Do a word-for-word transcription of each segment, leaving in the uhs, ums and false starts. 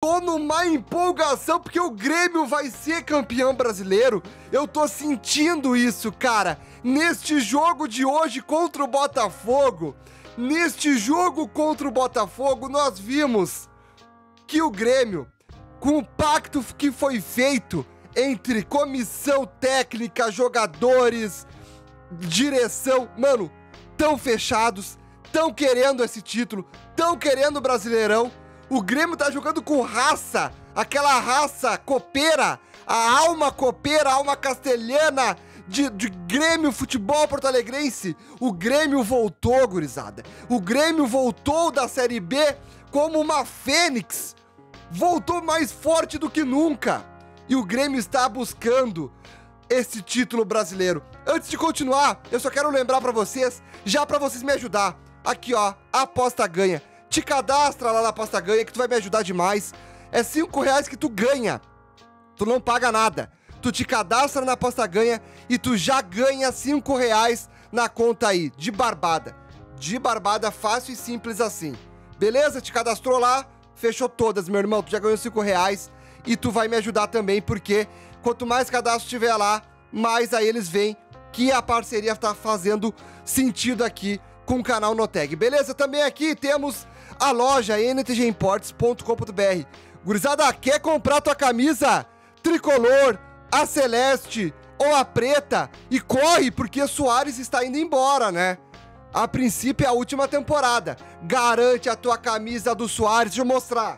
tô numa empolgação porque o Grêmio vai ser campeão brasileiro. Eu tô sentindo isso, cara. Neste jogo de hoje contra o Botafogo, neste jogo contra o Botafogo, nós vimos que o Grêmio, com o pacto que foi feito entre comissão técnica, jogadores, direção, mano, tão fechados, tão querendo esse título, tão querendo o Brasileirão. O Grêmio tá jogando com raça, aquela raça copeira, a alma copeira, a alma castelhana de, de Grêmio Futebol Porto-Alegrense. O Grêmio voltou, gurizada. O Grêmio voltou da Série B como uma fênix. Voltou mais forte do que nunca. E o Grêmio está buscando esse título brasileiro. Antes de continuar, eu só quero lembrar pra vocês, já pra vocês me ajudar. Aqui, ó, a Aposta Ganha. Te cadastra lá na Aposta Ganha que tu vai me ajudar demais. É cinco reais que tu ganha. Tu não paga nada. Tu te cadastra na Aposta Ganha e tu já ganha cinco reais na conta aí, de barbada. De barbada, fácil e simples assim. Beleza? Te cadastrou lá, fechou todas, meu irmão. Tu já ganhou cinco reais e tu vai me ajudar também, porque quanto mais cadastro tiver lá, mais aí eles veem que a parceria tá fazendo sentido aqui com o canal Noteg. Beleza? Também aqui temos a loja n t g imports ponto com ponto b r. Gurizada, quer comprar tua camisa tricolor, a celeste ou a preta? E corre, porque Soares está indo embora, né? A princípio é a última temporada. Garante a tua camisa do Soares. Deixa eu mostrar.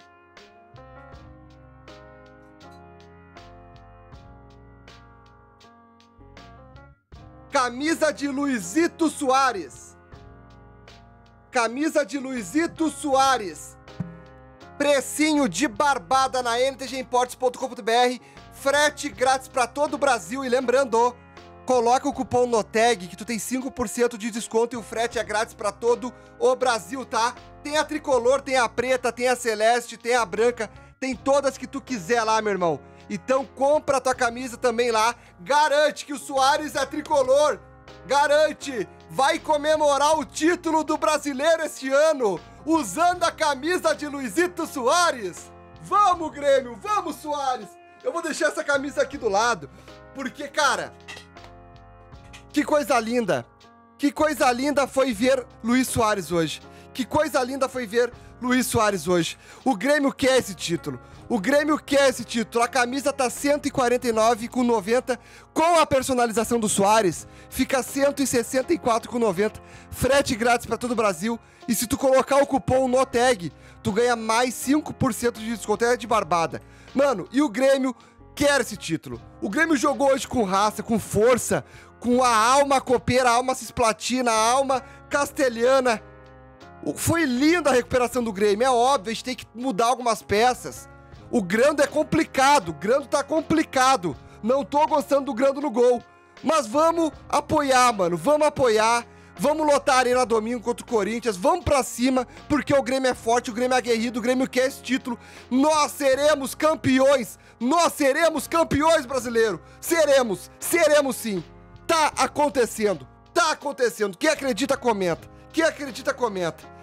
Camisa de Luizito Soares. Camisa de Luizito Soares. Precinho de barbada na n t g imports ponto com ponto b r. Frete grátis para todo o Brasil. E lembrando, coloca o cupom NOTEG que tu tem cinco por cento de desconto e o frete é grátis para todo o Brasil, tá? Tem a tricolor, tem a preta, tem a celeste, tem a branca, tem todas que tu quiser lá, meu irmão. Então compra a tua camisa também lá. Garante que o Soares é tricolor. Garante. Vai comemorar o título do brasileiro este ano usando a camisa de Luizito Soares. Vamos, Grêmio. Vamos, Soares. Eu vou deixar essa camisa aqui do lado. Porque, cara, que coisa linda. Que coisa linda foi ver Luiz Soares hoje. Que coisa linda foi ver Luiz Soares hoje. O Grêmio quer esse título. O Grêmio quer esse título. A camisa tá cento e quarenta e nove reais e noventa centavos. Com a personalização do Soares, fica cento e sessenta e quatro reais e noventa centavos. Frete grátis para todo o Brasil. E se tu colocar o cupom NOTEG, tu ganha mais cinco por cento de desconto. É de barbada. Mano, e o Grêmio quer esse título. O Grêmio jogou hoje com raça, com força, com a alma copeira, a alma cisplatina, a alma castelhana. Foi linda a recuperação do Grêmio. É óbvio, a gente tem que mudar algumas peças. O Grando é complicado, o Grando tá complicado. Não tô gostando do Grando no gol. Mas vamos apoiar, mano, vamos apoiar. Vamos lotar a Arena domingo contra o Corinthians. Vamos pra cima, porque o Grêmio é forte, o Grêmio é aguerrido, o Grêmio quer esse título. Nós seremos campeões. Nós seremos campeões, brasileiro. Seremos, seremos sim. Tá acontecendo, tá acontecendo. Quem acredita, comenta. Quem acredita, comenta.